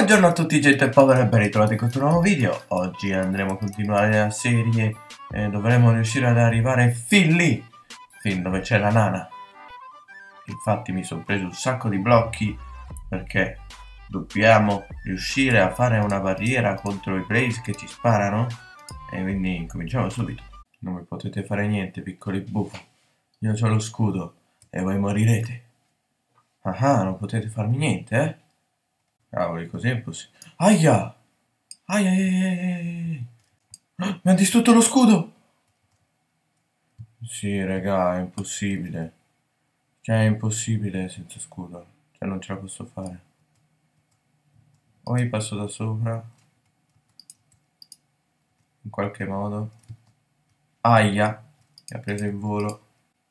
Buongiorno a tutti gente povera e ben ritrovati in questo nuovo video. Oggi andremo a continuare la serie e dovremo riuscire ad arrivare fin lì, fin dove c'è la nana. Infatti mi sono preso un sacco di blocchi perché dobbiamo riuscire a fare una barriera contro i Blaze che ci sparano. E quindi cominciamo subito. Non mi potete fare niente, piccoli buffi. Io ho lo scudo e voi morirete. Ah, non potete farmi niente, eh? Cavoli, così è impossibile. Aia! Aia, aia, aia, aia. Mi ha distrutto lo scudo! Sì, raga, è impossibile. Cioè, è impossibile senza scudo. Cioè, non ce la posso fare. O gli passo da sopra. In qualche modo. Aia! Mi ha preso in volo.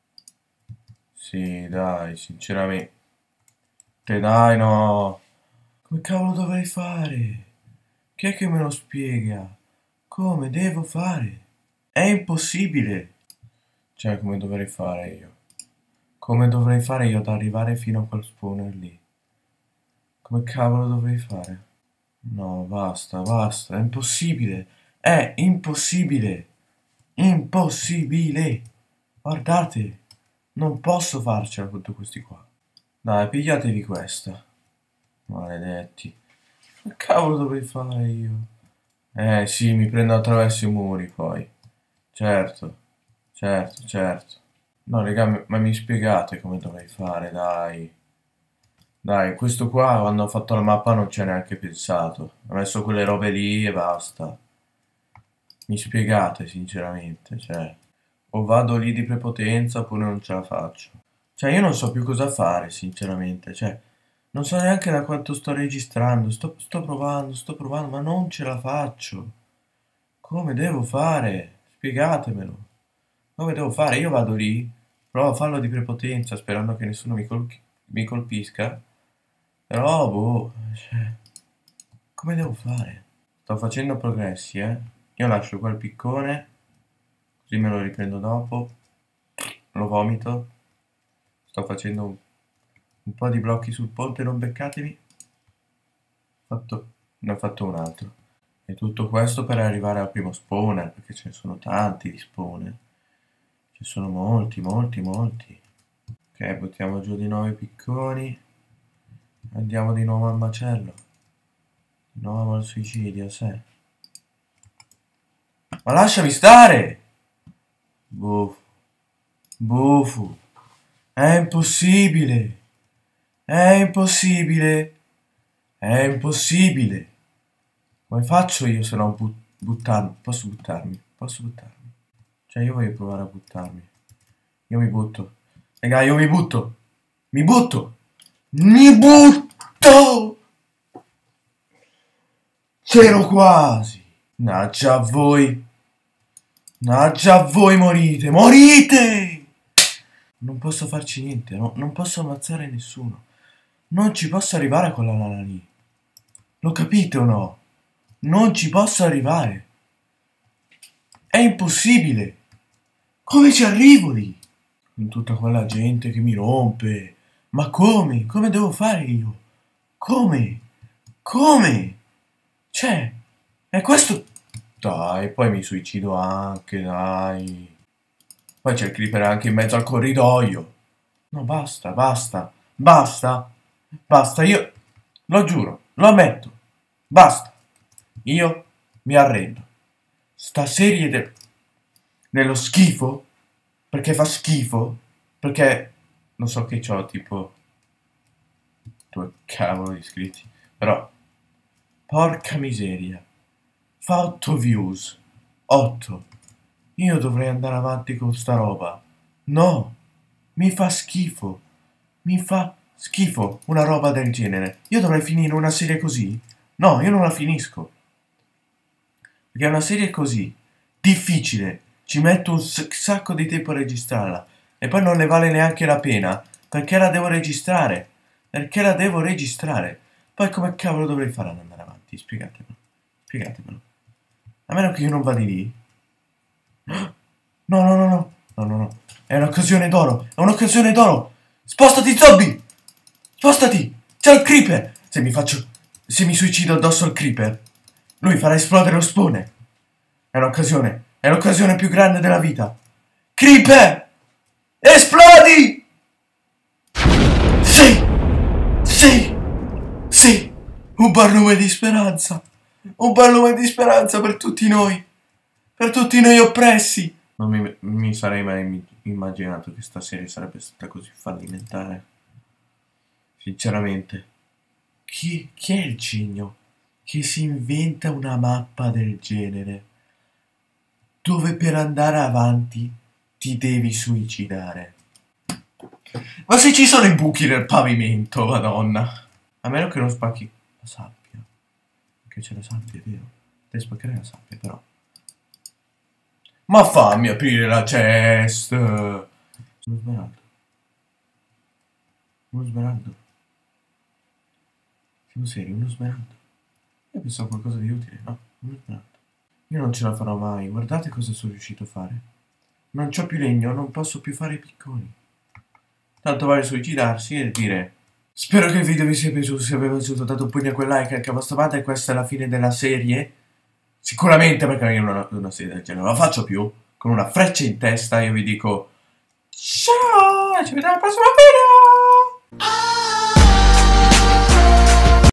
Sì, dai, sinceramente. Dai, no! Come cavolo dovrei fare? Chi è che me lo spiega? Come devo fare? È impossibile! Cioè, come dovrei fare io? Come dovrei fare io ad arrivare fino a quel spawner lì? Come cavolo dovrei fare? No, basta, basta, è impossibile! È impossibile! Impossibile! Guardate! Non posso farcela con tutti questi qua. Dai, pigliatevi questa. Maledetti. Che cavolo dovrei fare io? Sì, mi prendo attraverso i muri poi. Certo, certo, certo. No, raga, ma mi spiegate come dovrei fare, dai. Dai, questo qua quando ho fatto la mappa non ci ho neanche pensato. Ho messo quelle robe lì e basta. Mi spiegate, sinceramente, cioè. O vado lì di prepotenza oppure non ce la faccio. Cioè, io non so più cosa fare, sinceramente, cioè. Non so neanche da quanto sto registrando, sto provando, ma non ce la faccio. Come devo fare? Spiegatemelo. Come devo fare? Io vado lì, provo a farlo di prepotenza sperando che nessuno mi colpisca. Però, boh, cioè, come devo fare? Sto facendo progressi, eh. Io lascio quel piccone, così me lo riprendo dopo. Lo vomito. Sto facendo un po' di blocchi sul ponte, non beccatemi. Ne ho fatto un altro. E tutto questo per arrivare al primo spawner, perché ce ne sono tanti di spawner. Ce ne sono molti, molti, molti. Ok, buttiamo giù di nuovo i picconi. Andiamo di nuovo al macello. Di nuovo al suicidio, se. Ma lasciami stare! Buffo. Buffo. È impossibile. È impossibile. È impossibile. Come faccio io se non buttarmi? Posso buttarmi? Posso buttarmi? Cioè io voglio provare a buttarmi. Io mi butto. Raga, io mi butto. Mi butto. Mi butto. C'ero quasi. Naggia a voi. Naggia a voi, morite. Morite. Non posso farci niente. Non posso ammazzare nessuno. Non ci posso arrivare con la lana lì. Lo capite o no? Non ci posso arrivare. È impossibile. Come ci arrivo lì? Con tutta quella gente che mi rompe. Ma come? Come devo fare io? Come? Come? Cioè, è questo... Dai, poi mi suicido anche, dai. Poi c'è il creeper anche in mezzo al corridoio. No, basta, basta, basta. Basta, io... Lo giuro, lo ammetto. Basta. Io mi arrendo. Sta serie dello schifo, perché fa schifo, perché non so che c'ho, tipo 2 cavolo di iscritti, però porca miseria, fa 8 views, 8. Io dovrei andare avanti con sta roba. No, mi fa schifo, mi fa schifo una roba del genere. Io dovrei finire una serie così? No, io non la finisco. Perché è una serie così, difficile, ci metto un sacco di tempo a registrarla e poi non ne vale neanche la pena, perché la devo registrare, perché la devo registrare. Poi come cavolo dovrei fare ad andare avanti? Spiegatemelo, spiegatemelo. A meno che io non vada lì. No, no, no, no, no, no, no, è un'occasione d'oro, è un'occasione d'oro. Spostati, zombie! Spostati! C'è il creeper! Se mi suicido addosso al creeper, lui farà esplodere lo spawn. È l'occasione più grande della vita. Creeper! Esplodi! Sì! Sì! Sì! Un barlume di speranza! Un barlume di speranza per tutti noi! Per tutti noi oppressi! Non mi sarei mai immaginato che sta serie sarebbe stata così fallimentare. Sinceramente. Chi è il genio che si inventa una mappa del genere? Dove per andare avanti ti devi suicidare. Ma se ci sono i buchi nel pavimento, madonna. A meno che non spacchi la sabbia. Perché c'è la sabbia, è vero. Devi spaccare la sabbia, però. Ma fammi aprire la chest. Uno smeraldo. Uno smeraldo. Siamo seri, uno smeraldo. Io pensavo a qualcosa di utile, no? Uno smeraldo. Io non ce la farò mai, guardate cosa sono riuscito a fare. Non c'ho più legno, non posso più fare i picconi. Tanto vale suicidarsi e dire: spero che il video vi sia piaciuto, se vi è piaciuto date un pugno a quel like, anche a vostra parte, e questa è la fine della serie. Sicuramente, perché io una serie del genere non la faccio più, con una freccia in testa. Io vi dico ciao, ci vediamo al prossimo video.